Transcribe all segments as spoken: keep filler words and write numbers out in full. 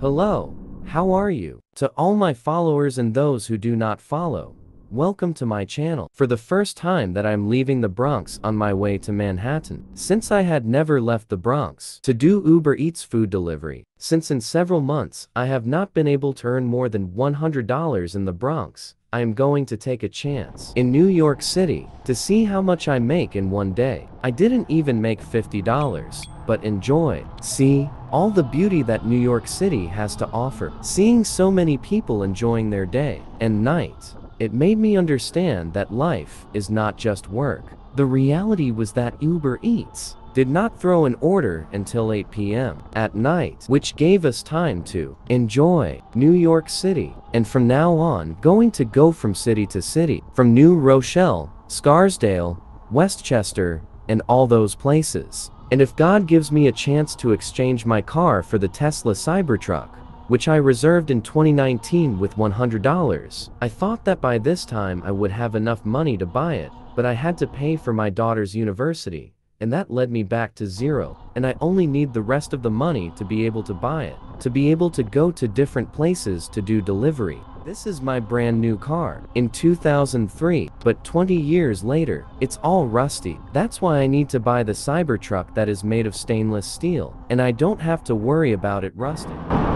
Hello, how are you? To all my followers and those who do not follow, welcome to my channel. For the first time that I'm leaving the Bronx on my way to Manhattan, since I had never left the Bronx to do Uber Eats food delivery, since in several months I have not been able to earn more than one hundred dollars in the Bronx. I am going to take a chance in New York City to see how much I make in one day. I didn't even make fifty dollars, but enjoy. See all the beauty that New York City has to offer. Seeing so many people enjoying their day and night, it made me understand that life is not just work. The reality was that Uber Eats did not throw an order until eight p m at night, which gave us time to enjoy New York City. And from now on, going to go from city to city, from New Rochelle, Scarsdale, Westchester, and all those places. And if God gives me a chance to exchange my car for the Tesla Cybertruck, which I reserved in twenty nineteen with one hundred dollars, I thought that by this time I would have enough money to buy it, but I had to pay for my daughter's university, and that led me back to zero, and I only need the rest of the money to be able to buy it, to be able to go to different places to do delivery. This is my brand new car in two thousand three, but twenty years later, it's all rusty. That's why I need to buy the Cybertruck that is made of stainless steel, and I don't have to worry about it rusting.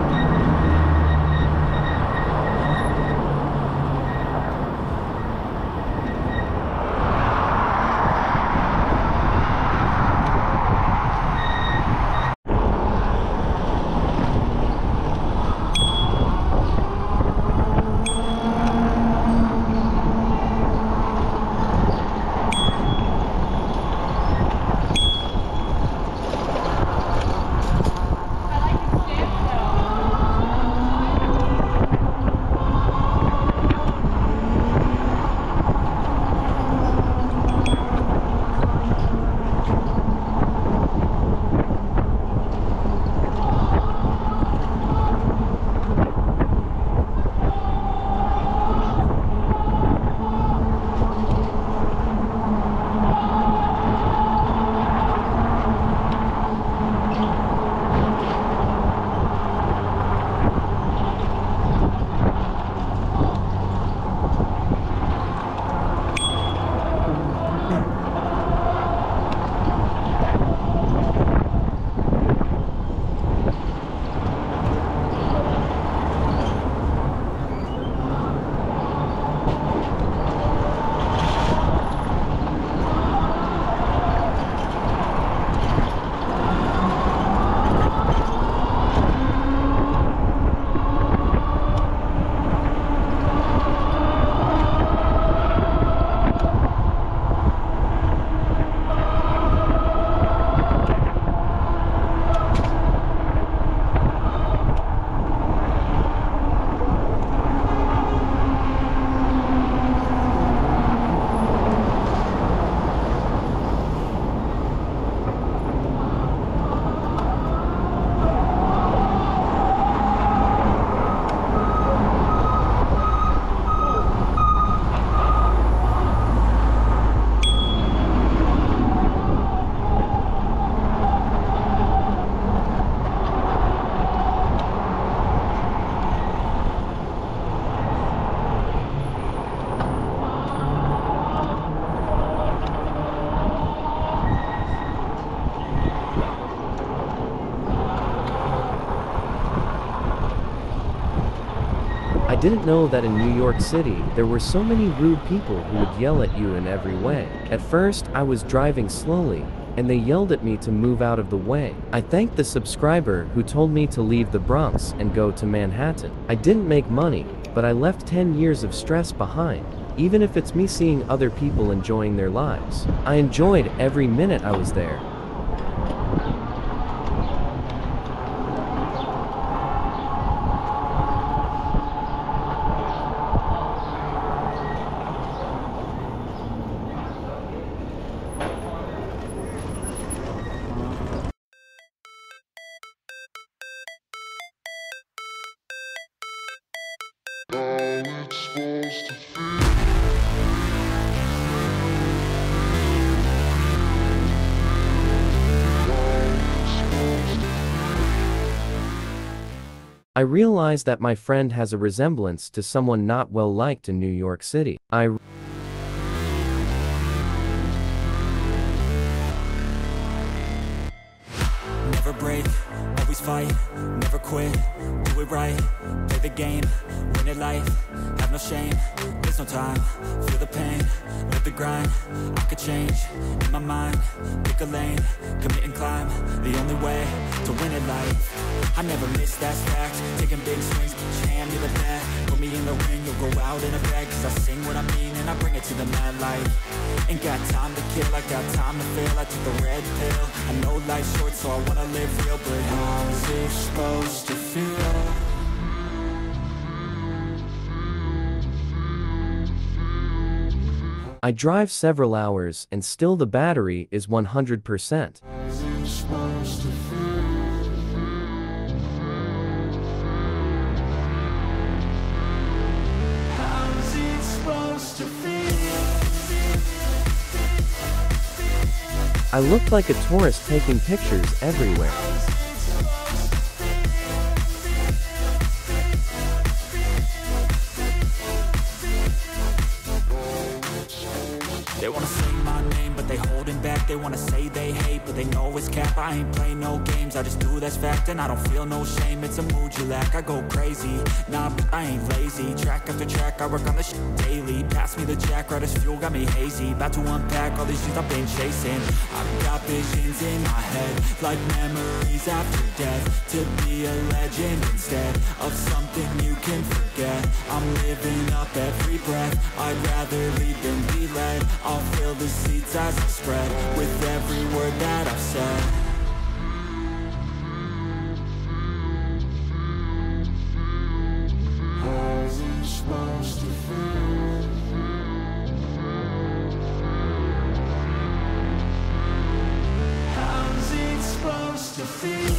I didn't know that in New York City, there were so many rude people who would yell at you in every way. At first, I was driving slowly, and they yelled at me to move out of the way. I thanked the subscriber who told me to leave the Bronx and go to Manhattan. I didn't make money, but I left ten years of stress behind, even if it's me seeing other people enjoying their lives. I enjoyed every minute I was there. How it's supposed to feel. I realize that my friend has a resemblance to someone not well liked in New York City. I Never break, always fight, never quit, do it right, play the game, win it life, have no shame, there's no time, feel the pain, live the grind, I could change, in my mind, pick a lane, commit and climb, the only way to win it life, I never miss, that's fact, taking big swings, each hand to the bat, put me in the ring, you'll go out in a bag, cause I sing what I mean and I bring it to the mad light, ain't got time to kill, I got time to feel, I took the red pill, I know life's short so I wanna live real, but how's it supposed to feel? I drive several hours and still the battery is one hundred percent. How's it supposed to feel? How's it supposed to feel? I look like a tourist taking pictures everywhere. They wanna say my name, but they holding back. They wanna say they hate, but they know it's cap. I ain't play no games, I just do that's fact. And I don't feel no shame, it's a mood you lack. I go crazy, nah, but I ain't lazy. Track after track, I work on this shit daily. Pass me the jack, right as fuel, got me hazy. About to unpack all these things I've been chasing. I've got visions in my head, like memories after death. To be a legend instead of something you can forget. I'm living up every breath, I'd rather lead than be led. I'll fill the seats as I spread with every word that I've said. How's it supposed to feel? How's it supposed to feel?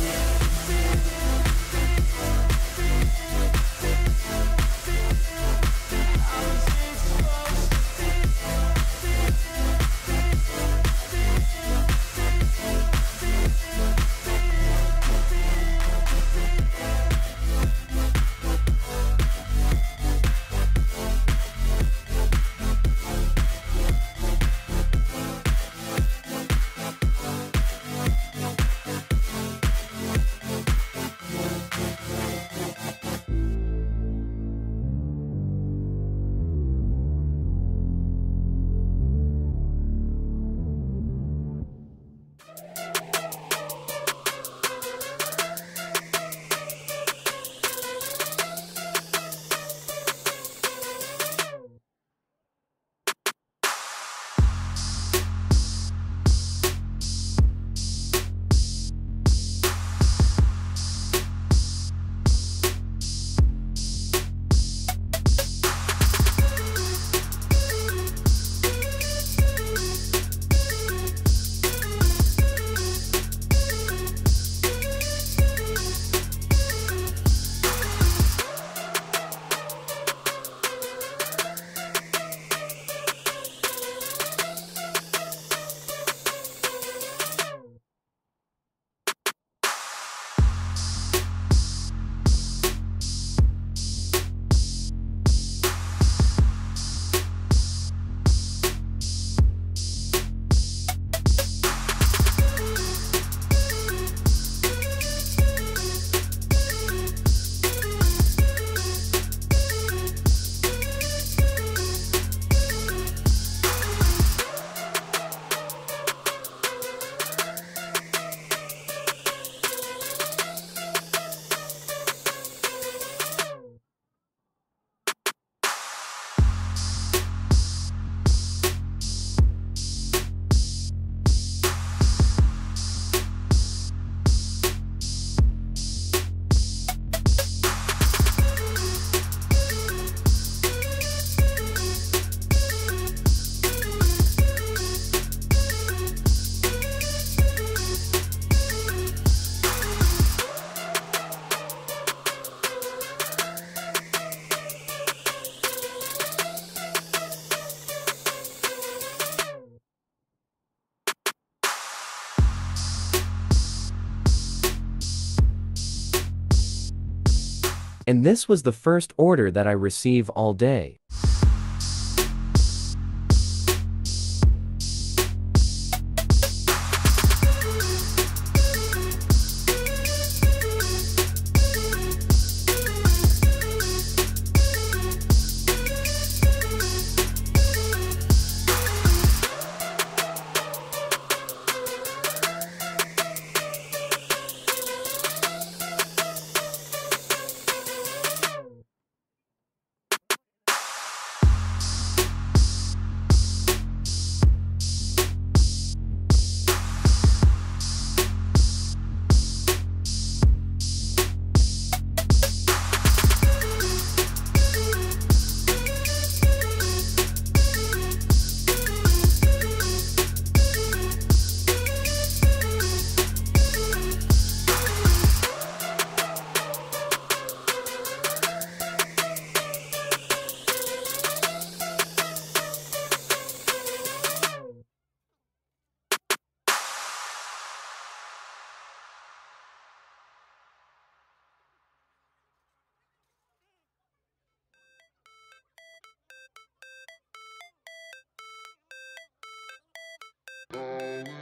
And this was the first order that I receive all day. Oh,